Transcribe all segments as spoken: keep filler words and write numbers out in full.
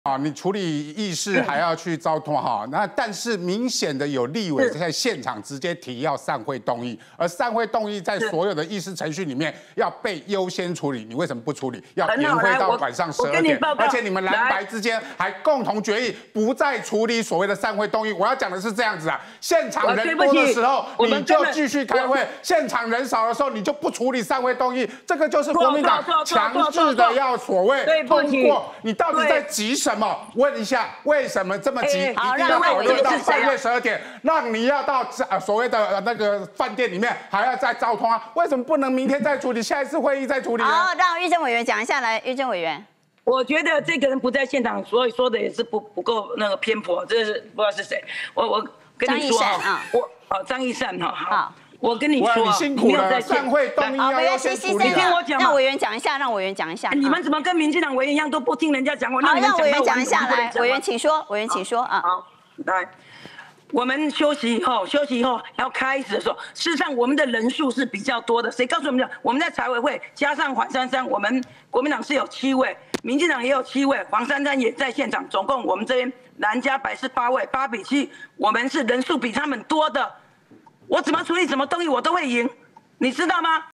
啊，你处理议事还要去招通哈，那但是明显的有立委在现场直接提要散会动议，而散会动议在所有的议事程序里面要被优先处理，你为什么不处理？要延会到晚上十二点，而且你们蓝白之间还共同决议不再处理所谓的散会动议。我要讲的是这样子啊，现场人多的时候你就继续开会，现场人少的时候你就不处理散会动议，这个就是国民党强制的要所谓通过。你到底在急什么？什么？问一下，为什么这么急？一定要讨论到半夜十二点，让你要到呃所谓的那个饭店里面还要再交通啊？为什么不能明天再处理，下一次会议再处理呢？ 好，让玉珍委员讲一下来。玉珍委员， 我觉得这个人不在现场，所以说的也是不不够那个偏颇，这是不知道是谁。我我跟你说啊，我哦张义善哈好。我跟你说， 你辛苦了，散会动议要优先处理。 你听我讲， 让委员讲一下，让委员讲一下。 你们怎么跟民进党委员一样都不听人家讲话？ 好，让委员讲一下来。委员请说，委员请说啊。 好，来，我们休息以后，休息以后要开始的时候，事实上我们的人数是比较多的。谁告诉我们的？我们在财委会加上黄珊珊，我们国民党是有七位，民进党也有七位，黄珊珊也在现场，总共我们这边蓝加白是八位，八比七，我们是人数比他们多的。我怎么处理怎么动议我都会赢，你知道吗？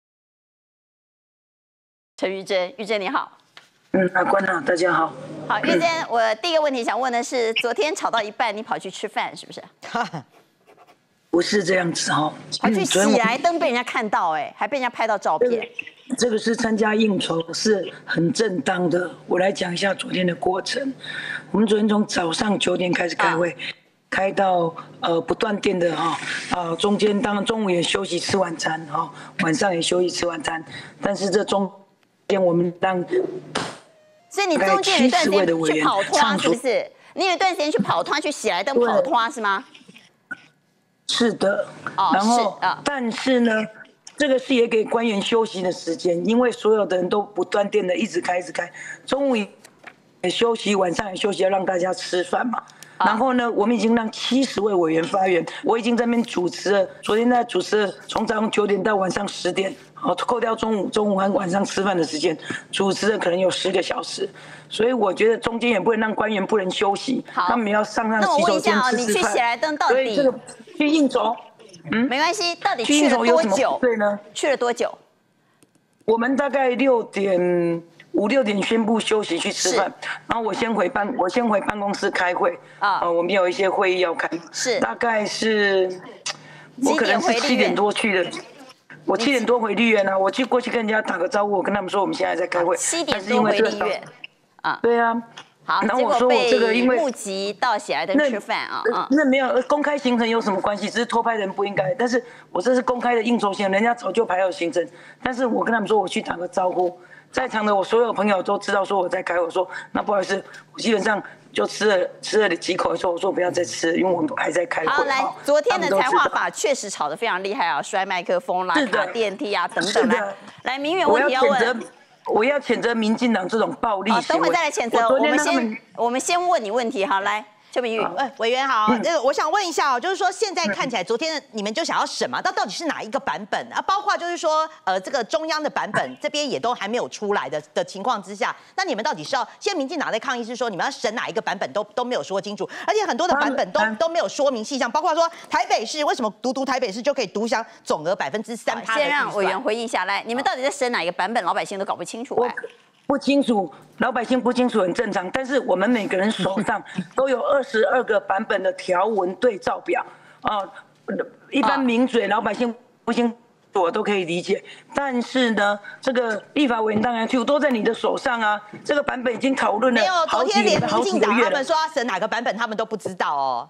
陈玉珍，玉珍你好。 嗯，法官好，大家好。 好，玉珍，我第一个问题想问的是，昨天吵到一半，你跑去吃饭是不是？ 不是这样子哦， 跑去喜来登被人家看到，哎，还被人家拍到照片。 这个是参加应酬，是很正当的。我来讲一下昨天的过程。我们昨天从早上九点开始开会。啊开到呃不断电的哈啊，中间当然中午也休息吃晚餐哈，晚上也休息吃晚餐，但是这中间我们让， 所以你中间有一段时间去跑脱是不是？你有一段时间去跑脱去喜来登跑脱是吗？ 是的，然后但是呢，这个是也给官员休息的时间，因为所有的人都不断电的一直开一直开，中午也休息，晚上也休息，要让大家吃饭嘛。然后呢，我们已经让七十位委员发言，我已经在那边主持了。昨天在主持了，从早上九点到晚上十点，好，扣掉中午、中午和晚上吃饭的时间，主持了可能有十个小时。所以我觉得中间也不能让官员不能休息，他们要上上洗手间吃吃饭。那我问一下哦， 你去喜来登到底？ 所以这个去应酬， 嗯，没关系，到底去了多久？ 对呢？ 去了多久？我们大概六点。五六点宣布休息去吃饭，然后我先回办，我先回办公室开会啊、呃，我们有一些会议要开， 是大概是，我可能是七点多去的，我七点多回立院啊，我去过去跟人家打个招呼，我跟他们说我们现在在开会， 七点多回立院， 啊，对啊， 好， 然后我说我这个因为目击到喜来登吃饭啊， 那, 那没有公开行程有什么关系？只是偷拍人不应该，但是我这是公开的应酬行程，人家早就排好行程，但是我跟他们说我去打个招呼。在场的我所有朋友都知道说我在开，我说那不好意思，我基本上就吃了吃了几口，说我说不要再吃了，因为我们还在开会。 好，来，昨天的谈话法确实吵得非常厉害啊，摔麦克风啦、卡电梯啊等等。来，来，民远问题要问。 我要谴责民进党这种暴力行为。 等会再来谴责。我们先我们先问你问题，好来。邱明玉， 哎，委员好，那个我想问一下哦，就是说现在看起来，昨天你们就想要审嘛？那到底是哪一个版本啊？包括就是说，呃，这个中央的版本这边也都还没有出来的的情况之下，那你们到底是要？现在民进党在抗议是说，你们要审哪一个版本都都没有说清楚，而且很多的版本都都没有说明细项，包括说台北市为什么独独台北市就可以独享总额百分之三？ 先让委员回应下来，你们到底在审哪一个版本？老百姓都搞不清楚哎。 不清楚，老百姓不清楚很正常。但是我们每个人手上都有二十二个版本的条文对照表啊、呃，一般名嘴老百姓不清楚我都可以理解。但是呢，这个立法委员当然就都在你的手上啊。这个版本已经讨论了好几年、好几个月了。 没有，昨天连民进党他们说要审哪个版本，他们都不知道哦。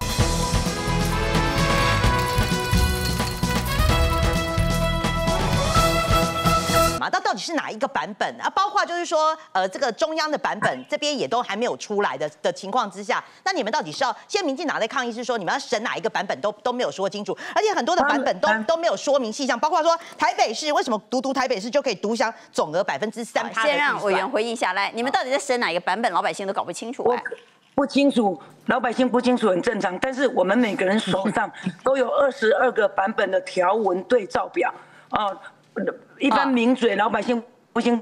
那到底是哪一个版本啊？包括就是说，呃，这个中央的版本这边也都还没有出来的的情况之下，那你们到底是要？现在民进党在抗议是说，你们要审哪一个版本都都没有说清楚，而且很多的版本都都没有说明细项，包括说台北市为什么独独台北市就可以独享总额百分之三？ 先让委员回应下来，你们到底在审哪一个版本？老百姓都搞不清楚哎。 不清楚，老百姓不清楚很正常。但是我们每个人手上都有二十二个版本的条文对照表啊。一般名嘴老百姓不清楚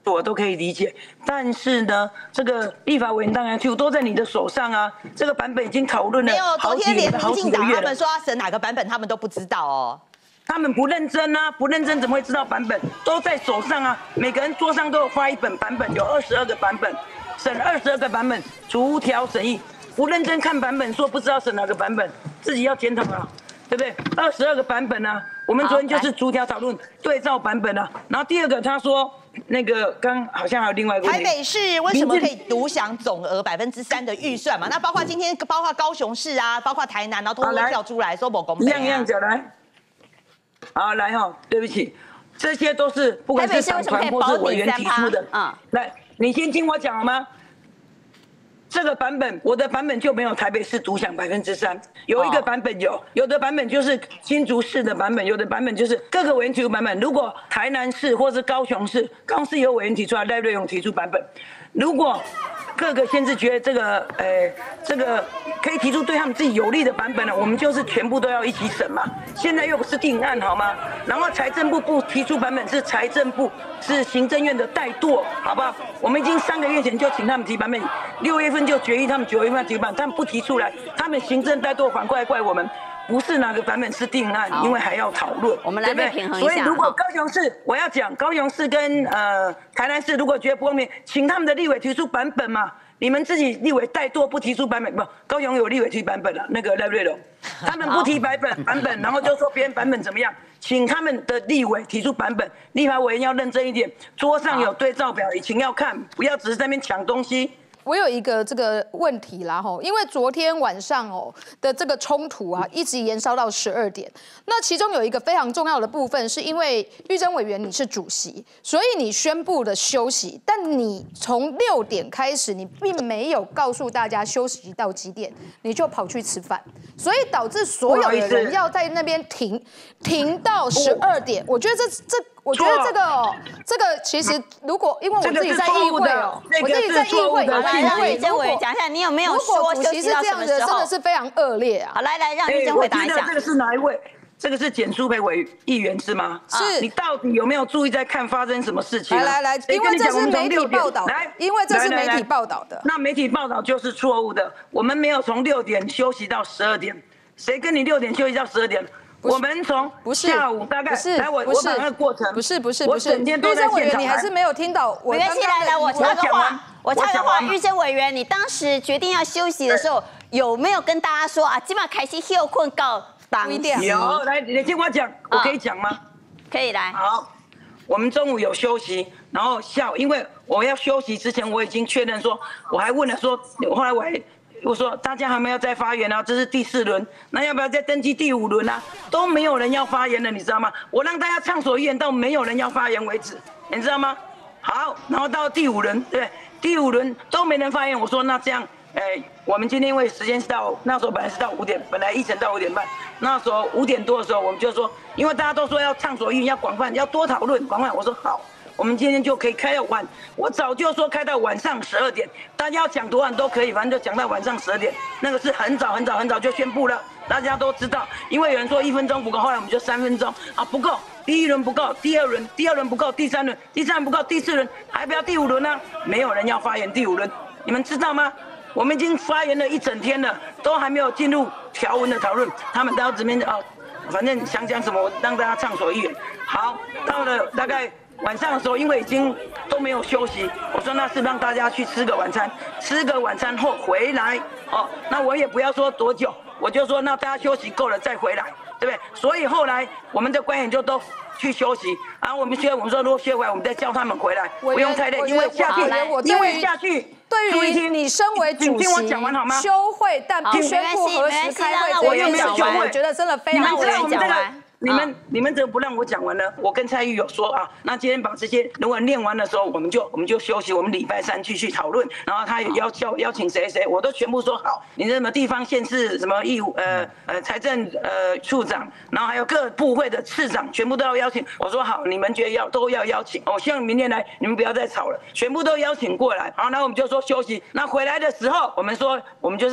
我都可以理解。但是呢，这个立法委员当然就都在你的手上啊，这个版本已经讨论了好几年、好几个月了。 他们说要审哪个版本，他们都不知道哦。 他们不认真啊，不认真怎么会知道版本？都在手上啊，每个人桌上都有发一本版本，有二十二个版本，审二十二个版本，逐条审议。不认真看版本，说不知道审哪个版本，自己要检讨啊，对不对？二十二个版本啊，我们昨天就是逐条讨论对照版本啊。然后第二个他说。那个刚好像还有另外一个问题， 台北市为什么可以独享总额百分之三的预算嘛？那包括今天，包括高雄市啊，包括台南，然后通通跳出来说某公平、啊， 一样一样讲来。好，来哈、哦，对不起，这些都是不管是党团或是委员提出的。啊，来，你先听我讲好吗？这个版本，我的版本就没有台北市独享百分之三，有一个版本有，有的版本就是新竹市的版本，有的版本就是各个委员提出版本。如果台南市或是高雄市，高雄市有委员提出来，赖瑞勇提出版本。如果各个县市觉得这个，呃，这个可以提出对他们自己有利的版本呢，我们就是全部都要一起审嘛。现在又不是定案，好吗？然后财政部不提出版本是财政部，是行政院的怠惰，好不好？我们已经三个月前就请他们提版本，六月份就决议他们九月份提版，他们不提出来，他们行政怠惰，反过来怪我们。不是哪个版本是定案，因为还要讨论， 我们来再平衡一下。 所以如果高雄市，我要讲高雄市跟呃台南市，如果觉得不公平，请他们的立委提出版本嘛。你们自己立委怠惰不提出版本，不，高雄有立委提版本了，那个赖瑞龙，他们不提版本版本，然后就说别人版本怎么样，请他们的立委提出版本，立法委员要认真一点，桌上有对照表，以前要看，不要只是在那边抢东西。 我有一个这个问题啦吼，因为昨天晚上哦的这个冲突啊，一直延烧到十二点。那其中有一个非常重要的部分，是因为玉珍委员你是主席，所以你宣布了休息，但你从六点开始，你并没有告诉大家休息到几点，你就跑去吃饭，所以导致所有的人要在那边停停到十二点。我觉得这这。我觉得这个哦，这个其实如果因为我自己在议会哦，我自己在议会， 来让玉珍委员讲一下，你有没有说主席是这样的，真的是非常恶劣啊！ 好，来来让玉珍回答一下。 这个是哪一位？这个是简书培委议员是吗？ 是。 你到底有没有注意在看发生什么事情？ 来来来，因为这是媒体报道，来，因为这是媒体报道的。 那媒体报道就是错误的，我们没有从六点休息到十二点，谁跟你六点休息到十二点？我们从下午大概来，我我把那个过程不是不是不是，我整天都在现场。 你还是没有听到我没关系，来来，我插个话，我插个话，玉珍委员，你当时决定要休息的时候，有没有跟大家说啊，今晚开始休困到当点？ 有，来，你听我讲，我可以讲吗？ 可以来。 好，我们中午有休息，然后下午，因为我要休息之前，我已经确认说，我还问了说，后来我还。我说大家还没有再发言啊，这是第四轮，那要不要再登记第五轮啊？都没有人要发言了，你知道吗？我让大家畅所欲言到没有人要发言为止，你知道吗？好，然后到第五轮，对，第五轮都没人发言，我说那这样，哎，我们今天因为时间是到那时候本来是到五点，本来议程到五点半，那时候五点多的时候，我们就说，因为大家都说要畅所欲言，要广泛，要多讨论，广泛，我说好。我们今天就可以开到晚，我早就说开到晚上十二点，大家要讲多晚都可以，反正就讲到晚上十二点，那个是很早很早很早就宣布了，大家都知道。因为有人说一分钟不够，后来我们就三分钟啊不够，第一轮不够，第二轮第二轮不够，第三轮第三轮不够，第四轮还不要第五轮呢？没有人要发言第五轮，你们知道吗？我们已经发言了一整天了，都还没有进入条文的讨论，他们到这边啊，反正想讲什么，我让大家畅所欲言。好，到了大概。晚上的时候，因为已经都没有休息，我说那是让大家去吃个晚餐，吃个晚餐后回来哦。那我也不要说多久，我就说那大家休息够了再回来，对不对？所以后来我们的官员就都去休息，然后我们学我们说如果学完，我们再叫他们回来，不用太累，因为下去，因为下去。 对于你身为主席，休会但不宣布何时开会， 我又没有休会， 我觉得真的非常我们讲完。你们你们怎么不让我讲完呢？我跟蔡玉有说啊，那今天把这些如果念完的时候，我们就我们就休息，我们礼拜三继续讨论。然后他也邀邀邀请谁谁，我都全部说好。你什么地方县市什么义务呃呃财政呃处长，然后还有各部会的次长，全部都要邀请。我说好，你们觉得要都要邀请。我希望明天来，你们不要再吵了，全部都邀请过来。好，那我们就说休息。那回来的时候，我们说我们就是。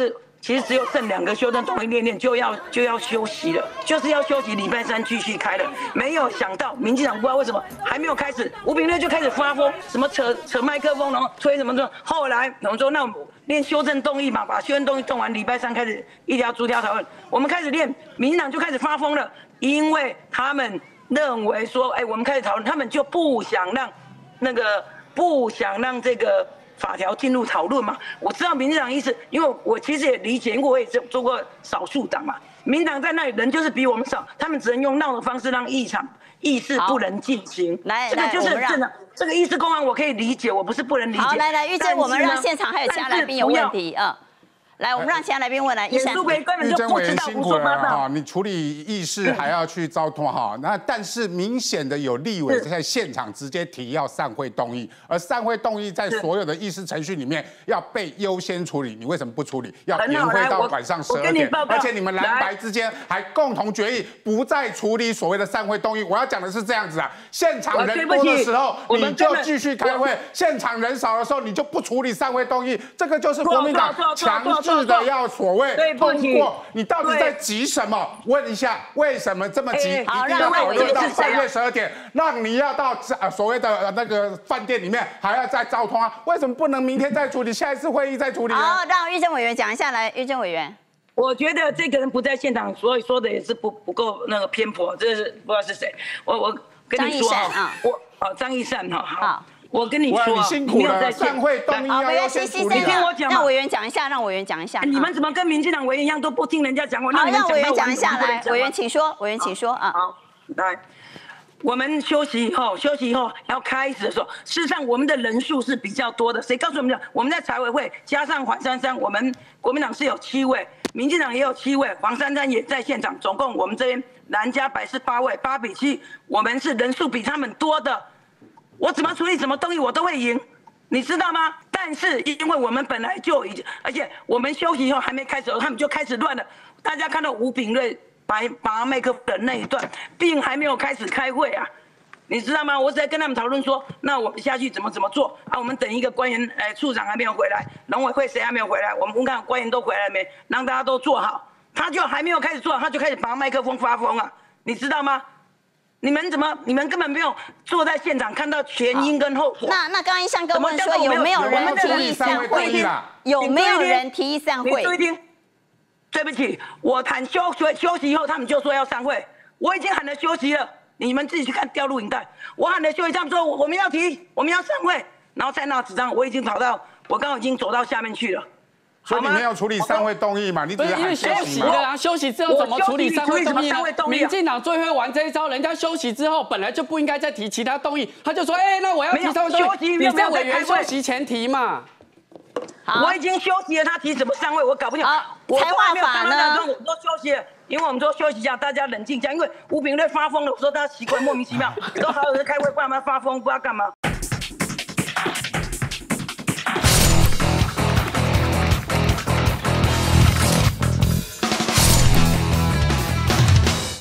其实只有剩两个修正动议练练就要就要休息了，就是要休息，礼拜三继续开了。没有想到民进党不知道为什么还没有开始，吴秉叡就开始发疯，什么扯扯麦克风，然后吹什么的。后来我们说，那我们练修正动议嘛，把修正动议动完，礼拜三开始一条逐条讨论。我们开始练，民进党就开始发疯了，因为他们认为说，哎，我们开始讨论，他们就不想让那个不想让这个。法条进入讨论嘛？我知道民进党意思，因为我其实也理解，因为我也做过少数党嘛。民进党在那里人就是比我们少，他们只能用闹的方式让议场议事不能进行。 来， 这个就是真的，这个议事公案我可以理解，我不是不能理解。 好，来来，玉珍，我们让现场还有其他来宾有问题啊。来，我们让其他来宾问来。 严淑培根本就不知道胡说八道哈，你处理议事还要去招通哈，那但是明显的有立委在现场直接提要散会动议，而散会动议在所有的议事程序里面要被优先处理，你为什么不处理？要延会到晚上十二点，而且你们蓝白之间还共同决议不再处理所谓的散会动议。我要讲的是这样子啊，现场人多的时候你就继续开会，现场人少的时候你就不处理散会动议，这个就是国民党强。是的，要所谓通过，你到底在急什么？问一下，为什么这么急？一定要讨论到三月十二点，让你要到呃所谓的那个饭店里面还要再招通啊？为什么不能明天再处理，下一次会议再处理呢？ 好，让玉珍委员讲一下来，玉珍委员。 我觉得这个人不在现场，所以说的也是不不够那个偏颇，这是不知道是谁。我我跟你说啊，我哦张义善哈好。我跟你说， 你辛苦了。散会动议要优先处理。 你听我讲， 让委员讲一下，让委员讲一下。 你们怎么跟民进党委员一样都不听人家讲话？ 好，让委员讲一下来。委员请说，委员请说啊。 好，来，我们休息以后，休息以后要开始的时候，事实上我们的人数是比较多的。谁告诉我们的？我们在财委会加上黄珊珊，我们国民党是有七位，民进党也有七位，黄珊珊也在现场，总共我们这边蓝加白是八位，八比七，我们是人数比他们多的。我怎么处理什么东西我都会赢，你知道吗？但是因为我们本来就已经，而且我们休息以后还没开始，他们就开始乱了。大家看到吴秉叡拔拔麦克风的那一段，并还没有开始开会啊，你知道吗？我是在跟他们讨论说，那我们下去怎么怎么做啊？我们等一个官员，哎，处长还没有回来，农委会谁还没有回来？我们问看官员都回来没，让大家都做好，他就还没有开始做，他就开始拔麦克风发疯啊，你知道吗？你们怎么？你们根本没有坐在现场看到前因跟后果。 那那刚刚一向跟我们说，有没有人提议散会？有没有人提议散会？ 你注意听，对不起，我喊休休息以后，他们就说要散会。我已经喊了休息了，你们自己去看调录影带。我喊了休息，他们说我们要提，我们要散会，然后再拿纸张，我已经跑到，我刚刚已经走到下面去了。 所以你没有处理散会动议嘛？你只是因为休息的啊，休息之后怎么处理散会动议呢？民进党最会玩这一招，人家休息之后本来就不应该再提其他动议，他就说，哎，那我要提散会动议，你在委员休息前提嘛。 我已经休息了，他提什么散会，我搞不清楚。 才华法呢？ 我说休息了，因为我们说休息一下，大家冷静一下，因为吴秉叡发疯了，我说他奇怪莫名其妙，都好有人开会，不然他发疯，不知道干嘛。